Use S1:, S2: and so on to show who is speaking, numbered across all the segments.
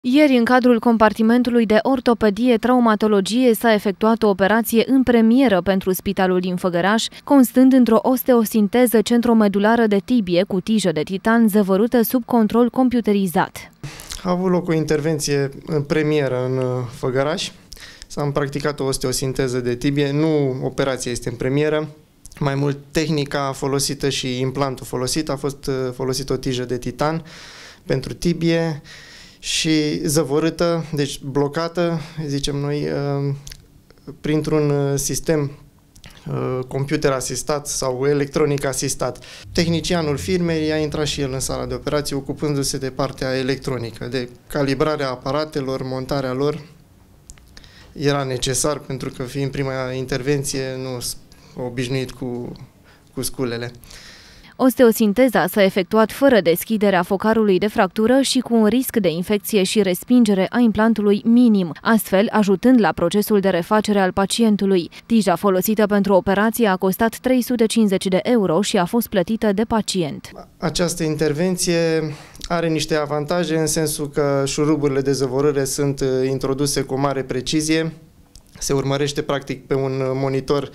S1: Ieri, în cadrul compartimentului de ortopedie-traumatologie, s-a efectuat o operație în premieră pentru spitalul din Făgăraș, constând într-o osteosinteză centromedulară de tibie cu tijă de titan zăvărută sub control computerizat.
S2: A avut loc o intervenție în premieră în Făgăraș. S-a practicat o osteosinteză de tibie, nu operația este în premieră. Mai mult, tehnica folosită și implantul folosit a fost folosit o tijă de titan pentru tibie și zăvorâtă, deci blocată, zicem noi, printr-un sistem computer asistat sau electronic asistat. Tehnicianul firmei a intrat și el în sala de operații ocupându-se de partea electronică, de calibrarea aparatelor, montarea lor. Era necesar pentru că fiind prima intervenție nu obișnuit cu sculele.
S1: Osteosinteza s-a efectuat fără deschiderea focarului de fractură și cu un risc de infecție și respingere a implantului minim, astfel ajutând la procesul de refacere al pacientului. Tija folosită pentru operație a costat 350 de euro și a fost plătită de pacient.
S2: Această intervenție are niște avantaje în sensul că șuruburile de zăvorâre sunt introduse cu mare precizie. Se urmărește practic pe un monitor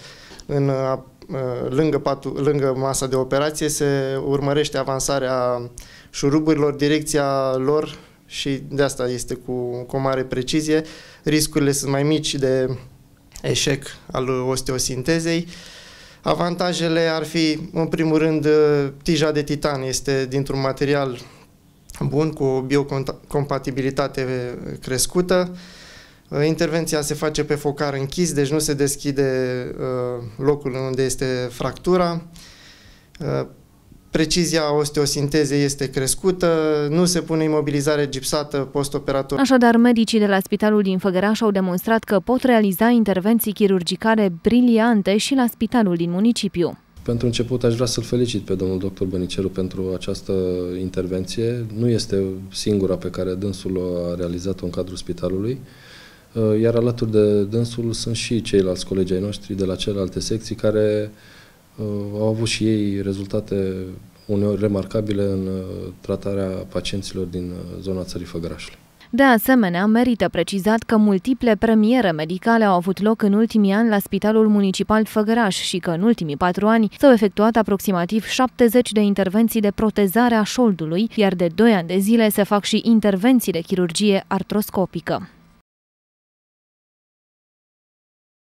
S2: lângă masa de operație, se urmărește avansarea șuruburilor, direcția lor și de asta este cu o mare precizie. Riscurile sunt mai mici de eșec al osteosintezei. Avantajele ar fi, în primul rând, tija de titan este dintr-un material bun, cu o biocompatibilitate crescută. Intervenția se face pe focar închis, deci nu se deschide locul unde este fractura. Precizia osteosintezei este crescută, nu se pune imobilizare gipsată postoperator.
S1: Așadar, medicii de la Spitalul din Făgăraș au demonstrat că pot realiza intervenții chirurgicale briliante și la spitalul din municipiu.
S3: Pentru început aș vrea să-l felicit pe domnul doctor Băniceru pentru această intervenție. Nu este singura pe care dânsul a realizat-o în cadrul spitalului. Iar alături de dânsul sunt și ceilalți colegi ai noștri de la celelalte secții care au avut și ei rezultate uneori remarcabile în tratarea pacienților din zona țării Făgărașului.
S1: De asemenea, merită precizat că multiple premiere medicale au avut loc în ultimii ani la Spitalul Municipal Făgăraș și că în ultimii 4 ani s-au efectuat aproximativ 70 de intervenții de protezare a șoldului, iar de 2 ani de zile se fac și intervenții de chirurgie artroscopică.